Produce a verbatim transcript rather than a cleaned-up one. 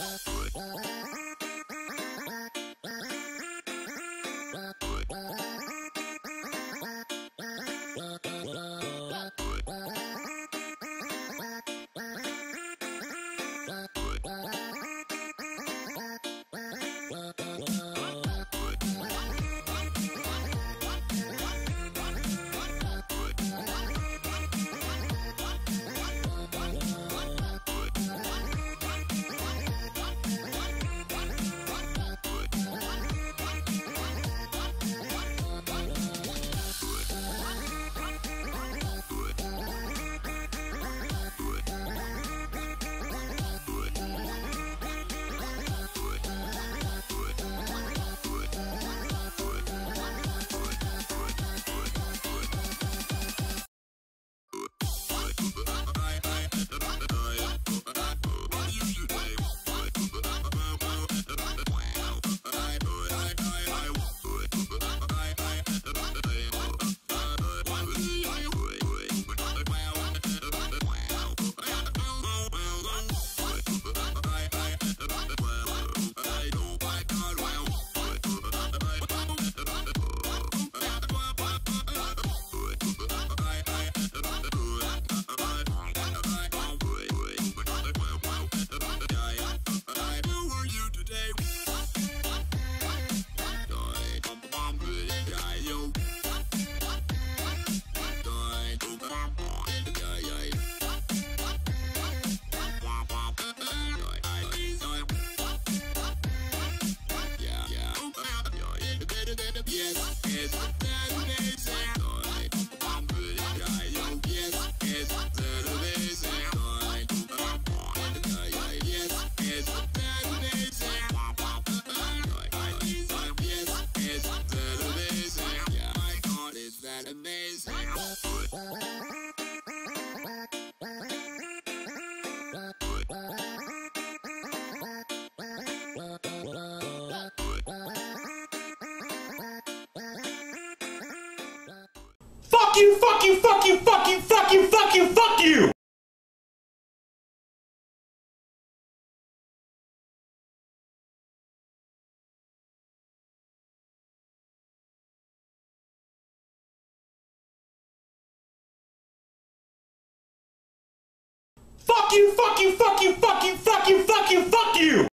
Fuck you, fuck you, fuck you, fuck you, fuck you, fuck you, fuck you! Fuck you, fuck you, fuck you, fuck you, fuck you, fuck you, fuck you!